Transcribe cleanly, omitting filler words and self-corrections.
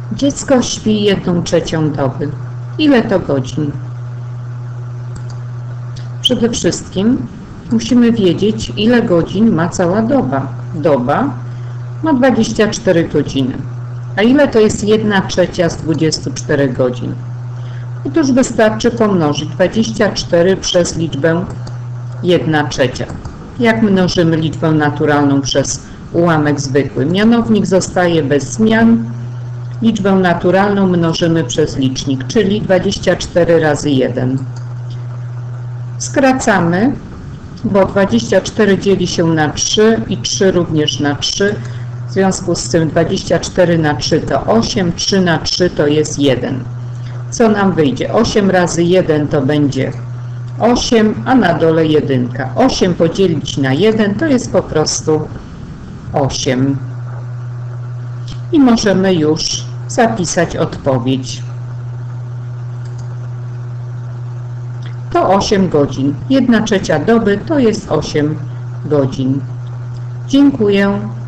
Dziecko śpi 1/3 doby. Ile to godzin? Przede wszystkim musimy wiedzieć, ile godzin ma cała doba. Doba ma 24 godziny. A ile to jest 1/3 z 24 godzin? Otóż wystarczy pomnożyć 24 przez liczbę 1/3. Jak mnożymy liczbę naturalną przez ułamek zwykły? Mianownik zostaje bez zmian. Liczbę naturalną mnożymy przez licznik, czyli 24 razy 1. Skracamy, bo 24 dzieli się na 3 i 3 również na 3. W związku z tym 24 na 3 to 8, 3 na 3 to jest 1. Co nam wyjdzie? 8 razy 1 to będzie 8, a na dole 1. 8 podzielić na 1 to jest po prostu 8. I możemy już zapisać odpowiedź. To 8 godzin. 1/3 doby to jest 8 godzin. Dziękuję.